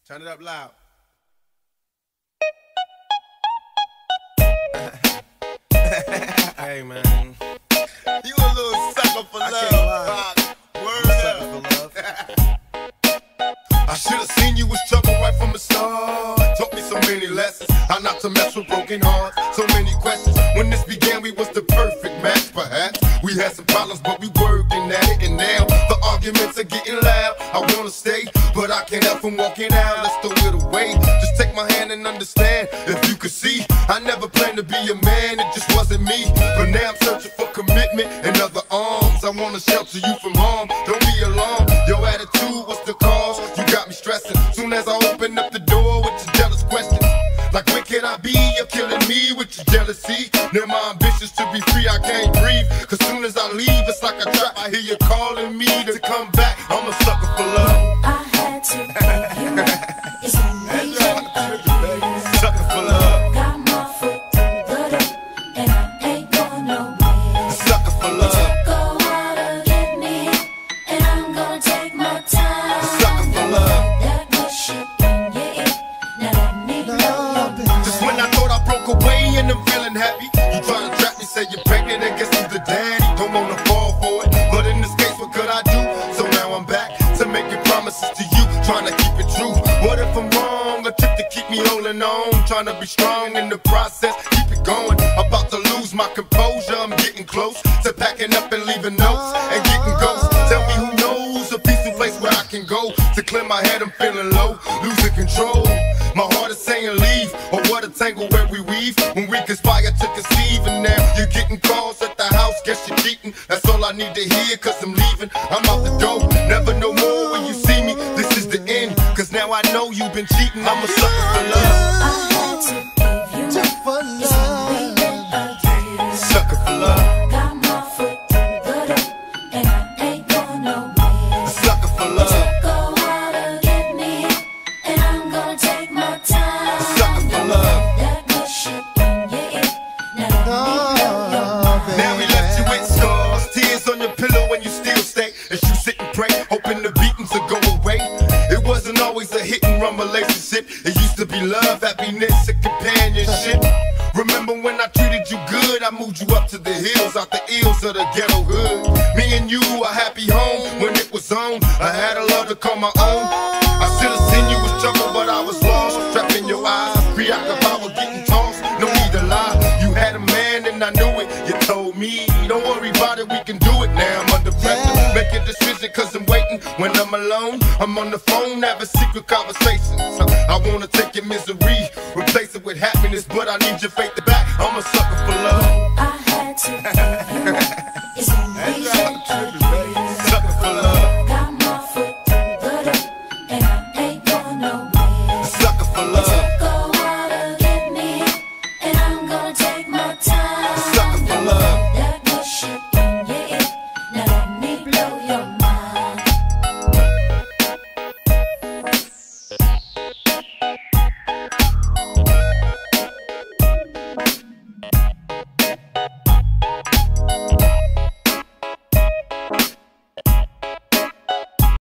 Turn it up loud. Hey man, You a little sucker for I love. can't lie. Word Sucker up. for love. I should've seen you was trouble right from the start. Taught me so many lessons, how not to mess with broken hearts. So many questions. When this began, we was the perfect match, perhaps. We had some problems, but we working at it. And now the arguments are getting loud. I wanna stay, but I can't help from walking out. Let's throw it away. Just take my hand and understand. If you could see, I never planned to be a man. It just wasn't me. But now I'm searching for commitment and other arms. I wanna shelter you from harm. Don't be alarmed. Your attitude was the cause. You got me stressing. Soon as I open up the door with your jealous questions, like where can I be? You're killing me with your jealousy. Now my ambitions to be free, I can't breathe. Cause soon as I leave, it's like a trap. I hear you calling me to come back. I'm a sucker for love. I had to give you up. It's a nation of you. Sucker for love. Got my foot through the door, and I ain't going nowhere. Sucker for love. Took a while to get me, and I'm gonna take my time. Sucker for love. That push up in your ear, now let me know your mind. Just when I thought I broke away and I'm feeling happy, you try to trap me, say you're pregnant and guess who's the daddy? Don't wanna fall for it, but in this case, what could I do? So now I'm back to making promises to you, trying to keep it true. What if I'm wrong? A trick to keep me holding on, trying to be strong in the process, keep it going. About to lose my composure, I'm getting close to packing up and leaving notes and getting ghosts. Tell me who knows a peaceful place where I can go to clear my head. I'm feeling low, losing control. My heart is saying leave, or what a tangle where we weave when we conspire to conceive. And now you're getting calls at the house, guess you're cheating. That's all I need to hear, cause I'm leaving. I'm out the door, never no more when you see me. This is the end, cause now I know you've been cheating. I'm a sucker for love. I had to give you up. It's a nation of you. Sucker for love. Got my foot through the door, and I ain't going nowhere. Sucker for love. Took a while to get me, and I'm gonna take my time. Sucker for love. That push up in your ear, now let me know your mind. Now we left you with scars, tears on your pillow when you still stay. As you sit and pray, hoping the beatings will go away. It wasn't always a hit and run relationship. It used to be love, happiness, and companionship. Remember when I treated you good? I moved you up to the hills, out the ills of the ghetto hood. Me and you, a happy home when it was on. I had a love to call my own. I should've seen you was trouble, but I was lost. Trapped in your eyes, preoccupied with getting tossed. No need to lie, you had a man and I knew it. You told me, don't worry about it, we can do it. Now I'm under pressure, make a decision cause I'm waiting. When I'm alone, I'm on the phone, having secret conversations. I wanna take your misery, replace it with happiness, but I need your faith to back. I'm a sucker for love. I had to give you up. It's a nation